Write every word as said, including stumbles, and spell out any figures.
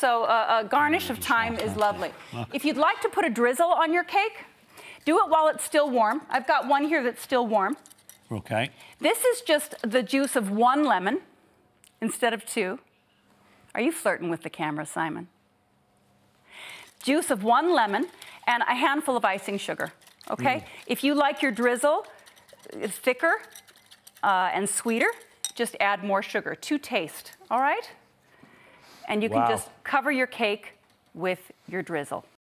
so a, a garnish of thyme is lovely. If you'd like to put a drizzle on your cake, do it while it's still warm. I've got one here that's still warm. Okay. This is just the juice of one lemon instead of two. Are you flirting with the camera, Simon? Juice of one lemon and a handful of icing sugar, okay? Mm. If you like your drizzle thicker uh, and sweeter, just add more sugar to taste, all right? And you Wow. can just cover your cake with your drizzle.